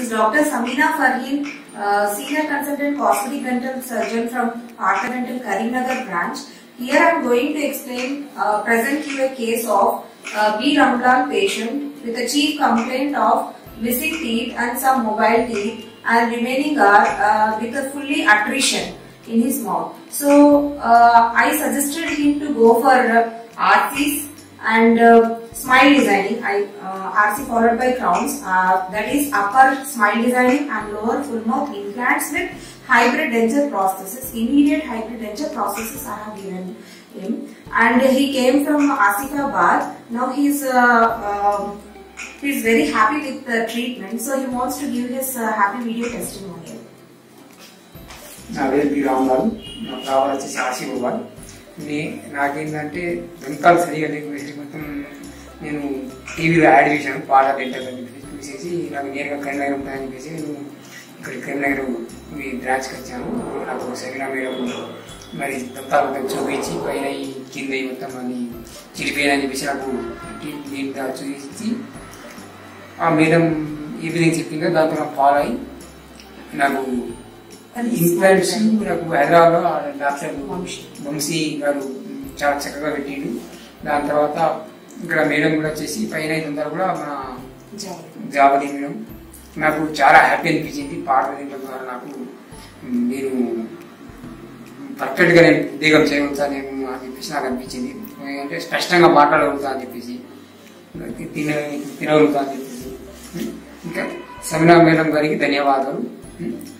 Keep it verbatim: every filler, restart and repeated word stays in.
is Doctor Samina Farheen, uh, Senior Consultant Cosmetic Dental Surgeon from Partha Dental, Karimnagar branch. Here I am going to explain, uh, present you a case of uh, B. Ramlan patient with a chief complaint of missing teeth and some mobile teeth, and remaining are uh, with a fully attrition in his mouth. So uh, I suggested him to go for uh, R Cs and uh, smile designing. I uh, R C followed by crowns. Uh, that is upper smile designing and lower full mouth implants with hybrid denture prosthesis. Immediate hybrid denture prosthesis I have given him, and he came from Asifabad. Now he is uh, um, he is very happy with the treatment, so he wants to give his uh, happy video testimonial. నా పేరు B Ramlal, నా problem వచ్చేసి ఆసిఫాబాద్. నాకేంటంటే దంతాలు సరిగా లేకపోతే మొత్తం నేను టీవీలో యాడ్ చేశాను పాఠ డెంటల్ అని చెప్పేసి చూసేసి నాకు నేరుగా కరీంనగర్ ఉంటాయని చెప్పేసి నేను ఇక్కడ కరీంనగర్ మీ బ్రాంచ్కి వచ్చాను. నాకు సరైన మేడం మరి దంతాలు మొత్తం చూపించి పైన ఈ కింద మొత్తం అని చిరిపోయానని చెప్పేసి నాకు దీంట్లో చూపించి ఆ మేడం ఈ విధంగా చెప్పిందో దాంతో నాకు ఫాలో అయ్యి నాకు ఇంప్లాంట్స్ నాకు హైదరాబాద్లో డాక్టర్ వంశీ గారు చాలా చక్కగా పెట్టిండు. దాని తర్వాత ఇక్కడ మేడం కూడా వచ్చేసి పైన ఇదంతా కూడా మన జావలి మేడం నాకు చాలా హ్యాపీ అనిపించింది. పాట దీంట్లో ద్వారా నాకు నేను పర్ఫెక్ట్గా నేను ఉద్యోగం చేయగలుగుతానేమో అని చెప్పేసి నాకు అనిపించింది. అంటే స్పష్టంగా మాట్లాడగలుగుతా అని చెప్పేసి తిన తినగలుగుతా అని చెప్పేసి ఇంకా సమీనా మేడం గారికి ధన్యవాదాలు.